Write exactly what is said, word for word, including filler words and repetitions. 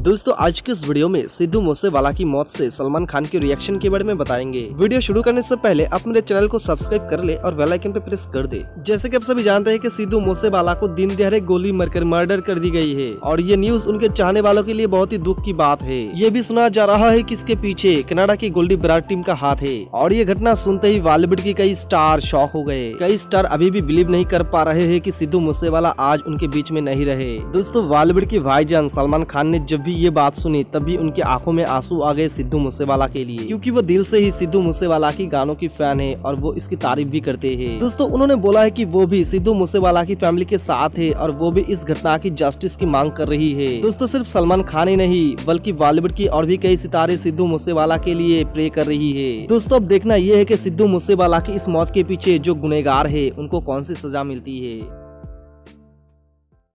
दोस्तों आज के इस वीडियो में सिद्धू मूसेवाला की मौत से सलमान खान के रिएक्शन के बारे में बताएंगे। वीडियो शुरू करने से पहले आप मेरे चैनल को सब्सक्राइब कर ले और बेल आइकन पे प्रेस कर दे। जैसे कि आप सभी जानते हैं कि सिद्धू मूसेवाला को दिन दहाड़े गोली मारकर मर्डर कर दी गई है और ये न्यूज उनके चाहने वालों के लिए बहुत ही दुख की बात है। ये भी सुना जा रहा है कि इसके पीछे कनाडा की गोल्डी बरार टीम का हाथ है और ये घटना सुनते ही बॉलीवुड की कई स्टार शॉक हो गए। कई स्टार अभी भी बिलीव नहीं कर पा रहे हैं कि सिद्धू मूसेवाला आज उनके बीच में नहीं रहे। दोस्तों बॉलीवुड के भाईजान सलमान खान ने जब भी ये बात सुनी तभी उनकी आंखों में आंसू आ गए सिद्धू मूसेवाला के लिए, क्योंकि वो दिल से ही सिद्धू मूसेवाला की गानों की फैन है और वो इसकी तारीफ भी करते हैं। दोस्तों उन्होंने बोला है कि वो भी सिद्धू मूसेवाला की फैमिली के साथ है और वो भी इस घटना की जस्टिस की मांग कर रही है। दोस्तों सिर्फ सलमान खान ही नहीं बल्कि बॉलीवुड की और भी कई सितारे सिद्धू मूसेवाला के लिए प्रे कर रही है। दोस्तों अब देखना यह है कि सिद्धू मूसेवाला की इस मौत के पीछे जो गुनहगार है उनको कौन सी सजा मिलती है।